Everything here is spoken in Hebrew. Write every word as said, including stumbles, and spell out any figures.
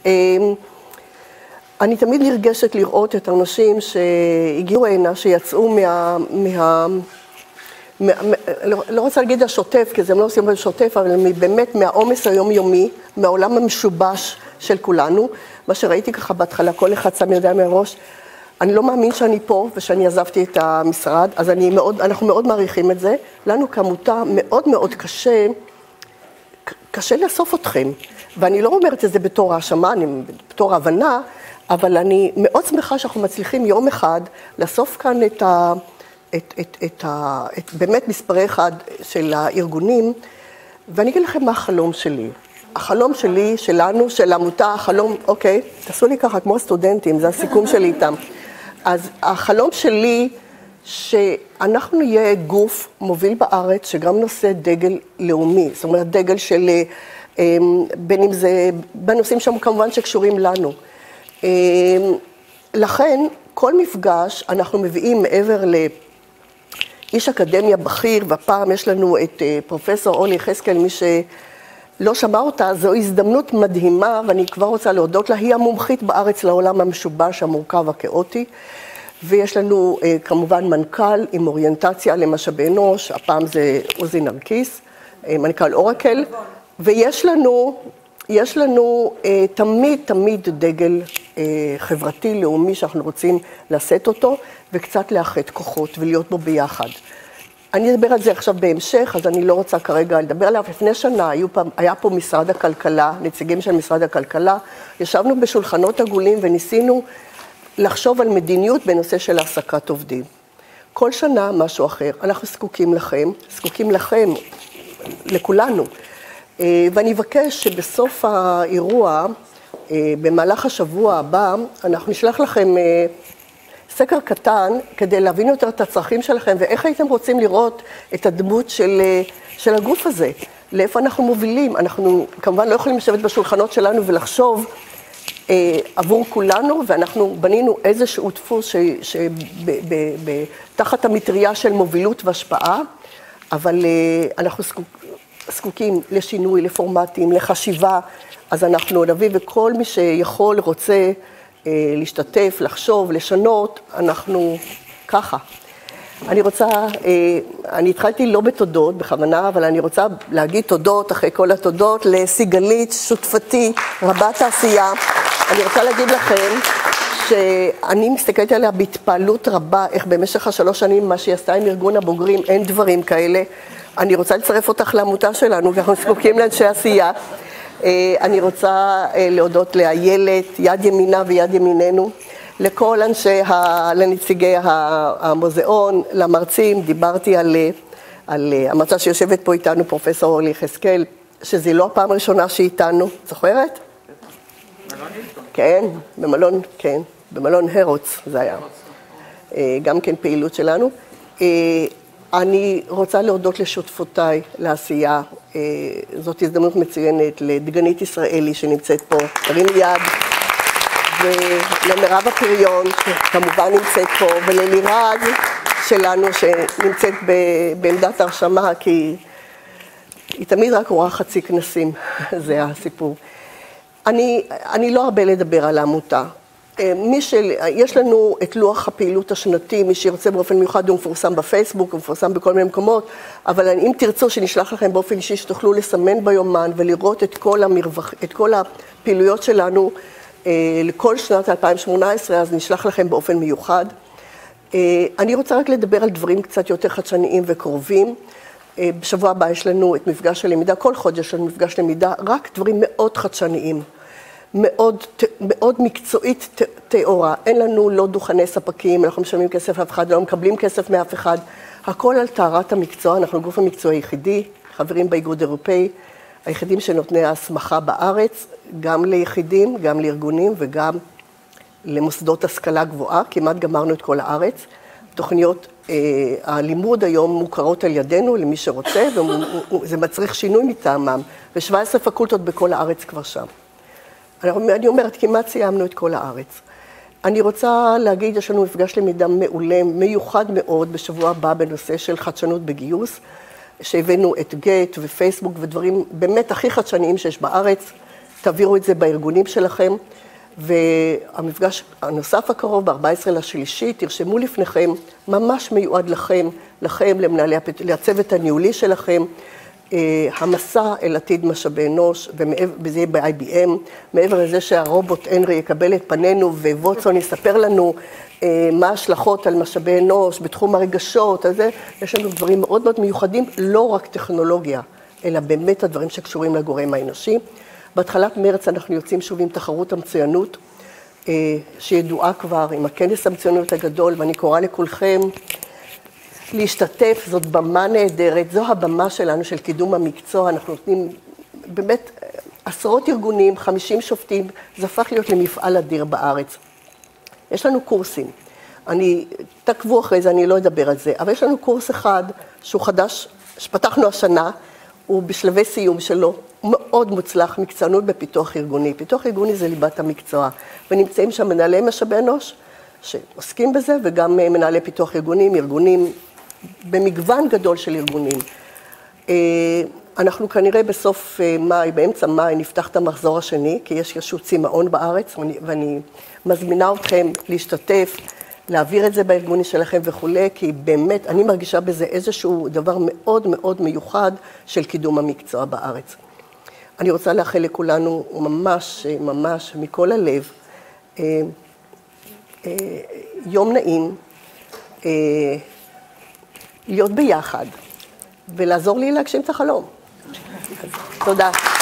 אני תמיד נרגשת לראות את האנשים שהגיעו הנה, שיצאו מה... מה... מה... לא, לא רוצה להגיד השוטף, כי זה הם לא עושים בשוטף, אבל באמת מהעומס היומיומי, מהעולם המשובש של כולנו, מה שראיתי ככה בהתחלה, כל אחד שם ידיים מהראש, אני לא מאמין שאני פה ושאני עזבתי את המשרד, אז אני מאוד, אנחנו מאוד מעריכים את זה. לנו כעמותה מאוד מאוד קשה, קשה לאסוף אתכם. ואני לא אומרת את זה בתור האשמה, אני בתור הבנה, אבל אני מאוד שמחה שאנחנו מצליחים יום אחד לאסוף כאן את ה... את, את, את ה... את באמת מספרי אחד של הארגונים, ואני אגיד לכם מה החלום שלי. החלום שלי, שלנו, של העמותה, החלום, אוקיי, תעשו לי ככה כמו הסטודנטים, זה הסיכום שלי איתם. אז החלום שלי, שאנחנו נהיה גוף מוביל בארץ, שגם נושא דגל לאומי, זאת אומרת דגל של, בין אם זה, בנושאים שם כמובן שקשורים לנו. לכן, כל מפגש אנחנו מביאים מעבר לאיש אקדמיה בכיר, והפעם יש לנו את פרופסור אורלי יחזקאל, מי שלא שמע אותה, זו הזדמנות מדהימה, ואני כבר רוצה להודות לה, היא המומחית בארץ לעולם המשובש, המורכב, הכאוטי, ויש לנו כמובן מנכ"ל עם אוריינטציה למשאבי אנוש, הפעם זה עוזי נרקיס, מנכ"ל אורקל, ויש לנו, יש לנו תמיד תמיד דגל חברתי לאומי שאנחנו רוצים לשאת אותו, וקצת לאחד כוחות ולהיות בו ביחד. אני אדבר על זה עכשיו בהמשך, אז אני לא רוצה כרגע לדבר עליו. לפני שנה פעם, היה פה משרד הכלכלה, נציגים של משרד הכלכלה, ישבנו בשולחנות עגולים וניסינו לחשוב על מדיניות בנושא של העסקת עובדים. כל שנה משהו אחר, אנחנו זקוקים לכם, זקוקים לכם, לכולנו. ואני אבקש שבסוף האירוע, במהלך השבוע הבא, אנחנו נשלח לכם סקר קטן כדי להבין יותר את הצרכים שלכם, ואיך הייתם רוצים לראות את הדמות של, של הגוף הזה, לאיפה אנחנו מובילים. אנחנו כמובן לא יכולים לשבת בשולחנות שלנו ולחשוב אה, עבור כולנו, ואנחנו בנינו איזשהו דפוס תחת המטריה של מובילות והשפעה, אבל אה, אנחנו זקוק, זקוקים לשינוי, לפורמטים, לחשיבה, אז אנחנו נביא, וכל מי שיכול, רוצה, להשתתף, לחשוב, לשנות, אנחנו ככה. אני רוצה, אני התחלתי לא בתודות, בכוונה, אבל אני רוצה להגיד תודות אחרי כל התודות לסיגלית, שותפתי, רבת העשייה. אני רוצה להגיד לכם שאני מסתכלת עליה בהתפעלות רבה, איך במשך השלוש שנים, מה שהיא עשתה עם ארגון הבוגרים, אין דברים כאלה. אני רוצה לצרף אותך לעמותה שלנו, כי אנחנו זקוקים לאנשי עשייה. אני רוצה להודות לאיילת, יד ימינה ויד ימיננו, לכל אנשי, לנציגי המוזיאון, למרצים, דיברתי על, על המרצה שיושבת פה איתנו, פרופסור אורלי יחזקאל, שזה לא הפעם הראשונה שאיתנו, זוכרת? כן, במלון, כן, במלון הרוץ זה היה, גם כן פעילות שלנו. אני רוצה להודות לשותפותיי לעשייה, זאת הזדמנות מצוינת לדגנית ישראלי שנמצאת פה, תרים יד, ולמרב הפריון שכמובן נמצאת פה, וללירז שלנו שנמצאת בעמדת הרשמה, כי היא תמיד רק רואה חצי כנסים, זה הסיפור. אני, אני לא הרבה לדבר על העמותה. מי של, יש לנו את לוח הפעילות השנתי, מי שירצה באופן מיוחד הוא מפורסם בפייסבוק, הוא מפורסם בכל מיני מקומות, אבל אם תרצו שנשלח לכם באופן אישי שתוכלו לסמן ביומן ולראות את כל, המרווח, את כל הפעילויות שלנו אה, לכל שנת אלפיים שמונה עשרה, אז נשלח לכם באופן מיוחד. אה, אני רוצה רק לדבר על דברים קצת יותר חדשניים וקרובים. אה, בשבוע הבא יש לנו את מפגש הלמידה, כל חודש יש לנו מפגש למידה, רק דברים מאוד חדשניים. מאוד, מאוד מקצועית תאורה. אין לנו לא דוכני ספקים, אנחנו משלמים כסף לאף אחד, לא מקבלים כסף מאף אחד. הכל על טהרת המקצוע, אנחנו גוף המקצוע היחידי, חברים באיגוד אירופאי, היחידים שנותני ההסמכה בארץ, גם ליחידים, גם לארגונים וגם למוסדות השכלה גבוהה, כמעט גמרנו את כל הארץ. תוכניות אה, הלימוד היום מוכרות על ידינו למי שרוצה, וזה מצריך שינוי מטעמם, ו-שבע עשרה פקולטות בכל הארץ כבר שם. אני אומרת, כמעט סיימנו את כל הארץ. אני רוצה להגיד, יש לנו מפגש למידה מעולה, מיוחד מאוד בשבוע הבא בנושא של חדשנות בגיוס, שהבאנו את גט ופייסבוק ודברים באמת הכי חדשניים שיש בארץ. תעבירו את זה בארגונים שלכם, והמפגש הנוסף הקרוב, ב-ארבעה עשר לשלישי, תרשמו לפניכם, ממש מיועד לכם, לכם, למנהלי, לצוות הניהולי שלכם, המסע אל עתיד משאבי אנוש, וזה יהיה ב-איי בי אם, מעבר לזה שהרובוט הנרי יקבל את פנינו, וווטסון יספר לנו מה ההשלכות על משאבי אנוש, בתחום הרגשות, אז יש לנו דברים מאוד מאוד מיוחדים, לא רק טכנולוגיה, אלא באמת הדברים שקשורים לגורם האנושי. בהתחלת מרץ אנחנו יוצאים שוב עם תחרות המצוינות, שידועה כבר עם הכנס המצוינות הגדול, ואני קוראה לכולכם להשתתף, זאת במה נהדרת, זו הבמה שלנו של קידום המקצוע, אנחנו נותנים באמת עשרות ארגונים, חמישים שופטים, זה הפך להיות למפעל אדיר בארץ. יש לנו קורסים, אני, תעקבו אחרי זה, אני לא אדבר על זה, אבל יש לנו קורס אחד שהוא חדש, שפתחנו השנה, הוא בשלבי סיום שלו, הוא מאוד מוצלח, מקצוענות בפיתוח ארגוני. פיתוח ארגוני זה ליבת המקצוע, ונמצאים שם מנהלי משאבי אנוש שעוסקים בזה, וגם מנהלי פיתוח ארגונים, ארגונים, במגוון גדול של ארגונים. אנחנו כנראה בסוף מאי, באמצע מאי, נפתח את המחזור השני, כי יש איזשהו צימאון בארץ, ואני מזמינה אתכם להשתתף, להעביר את זה בארגונים שלכם וכו', כי באמת אני מרגישה בזה איזשהו דבר מאוד מאוד מיוחד של קידום המקצוע בארץ. אני רוצה לאחל לכולנו ממש, ממש מכל הלב, יום נעים, להיות ביחד ולעזור לי להגשים את החלום. תודה.